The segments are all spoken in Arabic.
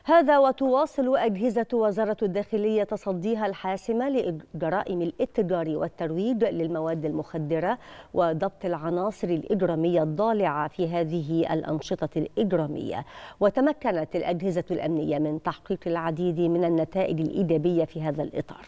هذا وتواصل أجهزة وزارة الداخلية تصديها الحاسم لجرائم الاتجار والترويج للمواد المخدرة وضبط العناصر الإجرامية الضالعة في هذه الأنشطة الإجرامية. وتمكنت الأجهزة الأمنية من تحقيق العديد من النتائج الإيجابية في هذا الإطار.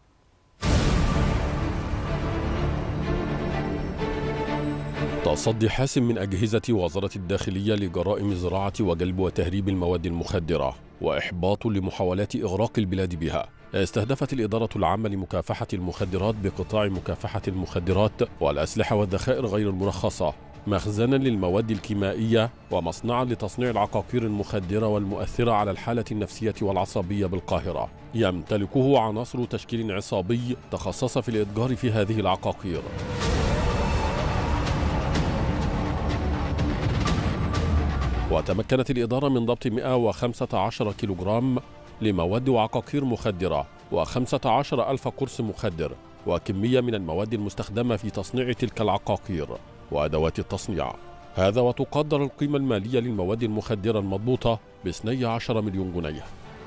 تصدي حاسم من أجهزة وزارة الداخلية لجرائم زراعة وجلب وتهريب المواد المخدرة وإحباط لمحاولات إغراق البلاد بها. استهدفت الإدارة العامة لمكافحة المخدرات بقطاع مكافحة المخدرات والأسلحة والذخائر غير المرخصة مخزنا للمواد الكيميائية ومصنعا لتصنيع العقاقير المخدرة والمؤثرة على الحالة النفسية والعصبية بالقاهرة، يمتلكه عناصر تشكيل عصابي تخصص في الإتجار في هذه العقاقير. وتمكنت الإدارة من ضبط 115 كيلوغرام لمواد وعقاقير مخدرة و15,000 قرص مخدر وكمية من المواد المستخدمة في تصنيع تلك العقاقير وأدوات التصنيع. هذا وتقدر القيمة المالية للمواد المخدرة المضبوطة ب12 مليون جنيه.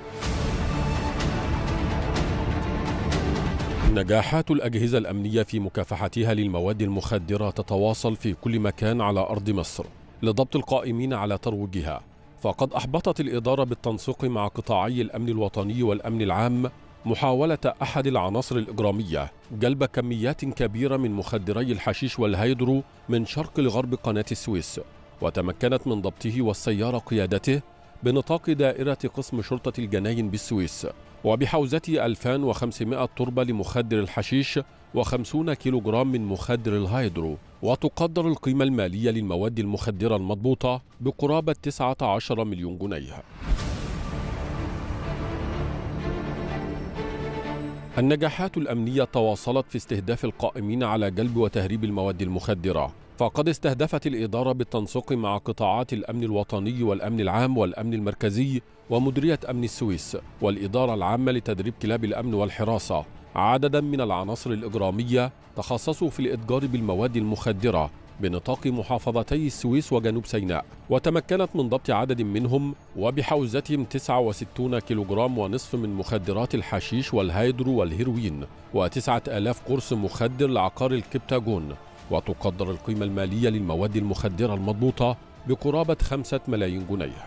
نجاحات الأجهزة الأمنية في مكافحتها للمواد المخدرة تتواصل في كل مكان على أرض مصر لضبط القائمين على ترويجها، فقد أحبطت الإدارة بالتنسيق مع قطاعي الأمن الوطني والأمن العام محاولة أحد العناصر الإجرامية جلب كميات كبيرة من مخدري الحشيش والهيدرو من شرق لغرب قناة السويس، وتمكنت من ضبطه والسيارة قيادته بنطاق دائرة قسم شرطة الجناين بالسويس، وبحوزة 2500 تربة لمخدر الحشيش و50 كيلوغرام من مخدر الهيدرو. وتقدر القيمة المالية للمواد المخدرة المضبوطة بقرابة 19 مليون جنيه. النجاحات الأمنية تواصلت في استهداف القائمين على جلب وتهريب المواد المخدرة، فقد استهدفت الإدارة بالتنسيق مع قطاعات الأمن الوطني والأمن العام والأمن المركزي ومديرية أمن السويس والإدارة العامة لتدريب كلاب الأمن والحراسة عددا من العناصر الإجرامية تخصصوا في الإتجار بالمواد المخدرة بنطاق محافظتي السويس وجنوب سيناء، وتمكنت من ضبط عدد منهم وبحوزتهم 69 كيلوغرام ونصف من مخدرات الحشيش والهيدرو والهيروين و9,000 قرص مخدر لعقار الكبتاجون. وتقدر القيمة المالية للمواد المخدرة المضبوطة بقرابة 5 ملايين جنيه.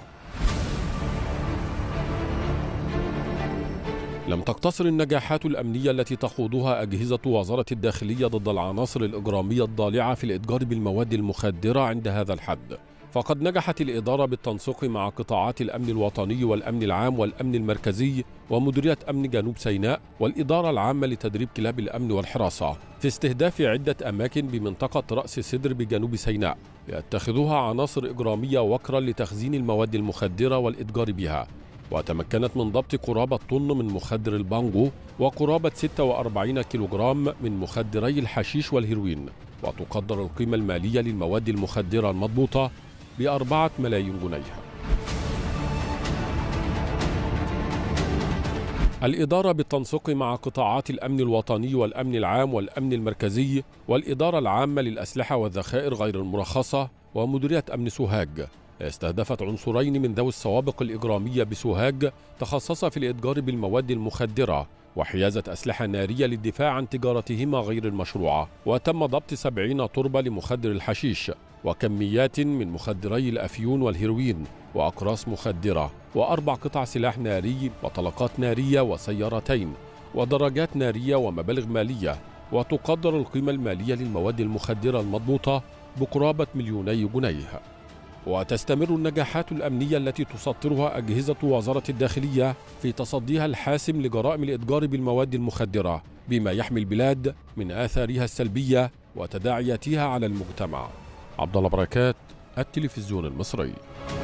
لم تقتصر النجاحات الأمنية التي تخوضها أجهزة وزارة الداخلية ضد العناصر الإجرامية الضالعة في الإتجار بالمواد المخدرة عند هذا الحد، فقد نجحت الإدارة بالتنسيق مع قطاعات الأمن الوطني والأمن العام والأمن المركزي ومديرية أمن جنوب سيناء والإدارة العامة لتدريب كلاب الأمن والحراسة في استهداف عدة أماكن بمنطقة رأس سدر بجنوب سيناء يتخذها عناصر إجرامية وكرا لتخزين المواد المخدرة والإتجار بها. وتمكنت من ضبط قرابة طن من مخدر البانجو وقرابة 46 كيلوغرام من مخدري الحشيش والهيروين. وتقدر القيمة المالية للمواد المخدرة المضبوطة ب4 ملايين جنيه. الإدارة بالتنسيق مع قطاعات الأمن الوطني والأمن العام والأمن المركزي والإدارة العامة للأسلحة والذخائر غير المرخصة ومديرية أمن سوهاج استهدفت عنصرين من ذوي السوابق الإجرامية بسوهاج تخصص في الإتجار بالمواد المخدرة وحيازة أسلحة نارية للدفاع عن تجارتهما غير المشروعة. وتم ضبط 70 تربة لمخدر الحشيش وكميات من مخدري الأفيون والهيروين وأقراص مخدرة و4 قطع سلاح ناري وطلقات نارية وسيارتين ودراجات نارية ومبالغ مالية. وتقدر القيمة المالية للمواد المخدرة المضبوطة بقرابة 2 مليون جنيه. وتستمر النجاحات الأمنية التي تسطرها أجهزة وزارة الداخلية في تصديها الحاسم لجرائم الإتجار بالمواد المخدرة بما يحمي البلاد من آثارها السلبية وتداعياتها على المجتمع. عبد الله بركات، التلفزيون المصري.